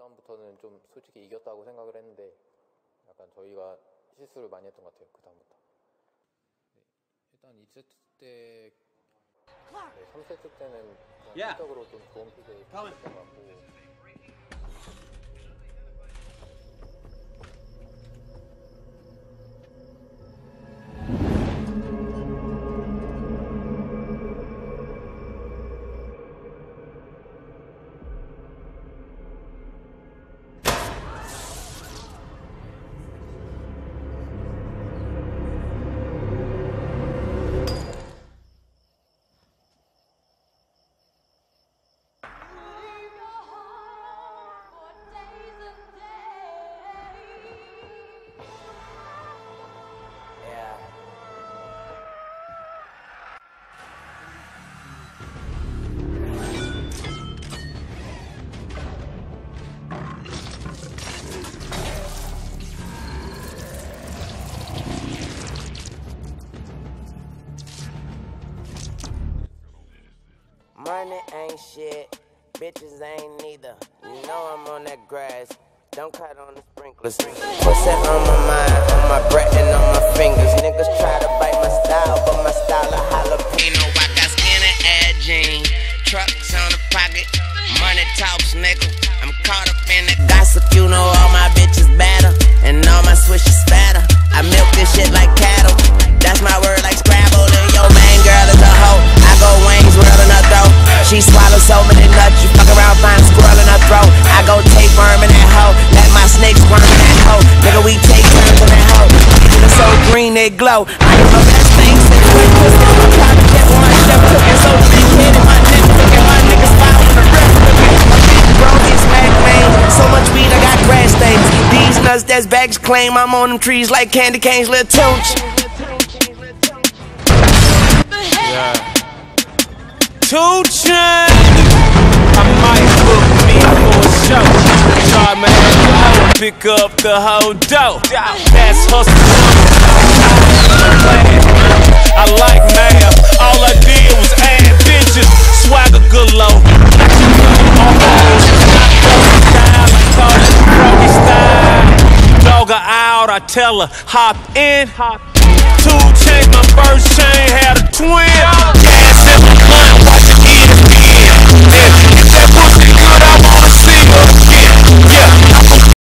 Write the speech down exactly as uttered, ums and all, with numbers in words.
다음부터는 좀 솔직히 이겼다고 생각을 했는데 약간 저희가 실수를 많이 했던 것 같아요. 그 다음부터. 네, 일단 이 세트 때, 네, 삼 세트 때는 실적으로 좀 좋은 픽을 했던 것 같고. Money ain't shit, bitches ain't neither. You know I'm on that grass, don't cut on the sprinklers. Pussy on my mind, on my breath and on my fingers. Niggas try to bite my style, but my style a jalapeno. I got skinny ass jeans, trucks on the pocket, money talks, nigga. I'm caught up in the gossip, you know all my bitches better, and all my swishes fatter. I milk this shit like cattle, that's my word like Scrabble. And your main girl is a hoe, I go wings, world in her throat. She swallows so many nuts, you fuck around, find a squirrel in her throat. I go tapeworm in that hoe, let my snakes squirm in that hoe. Nigga, we take turns in that hoe. They're so green, they glow. I am my best thing since when pussy on my private jet, one chef cooking, so big-headed, my neck looking, my niggas foul in the rest looking. My big bro gets smack lane, so much weed, I got grass stains. These nuts, that's bags claim, I'm on them trees like candy canes, little tooch. Yeah. Two chains. I might book me for a show. Try man, I'll pick up the whole dough. That's hustle. I like math. All I did was add bitches. Swagger good low. Dog her out, I tell her hop in. Hop. Two chains, my first chain had a twin. Gas in my blunt.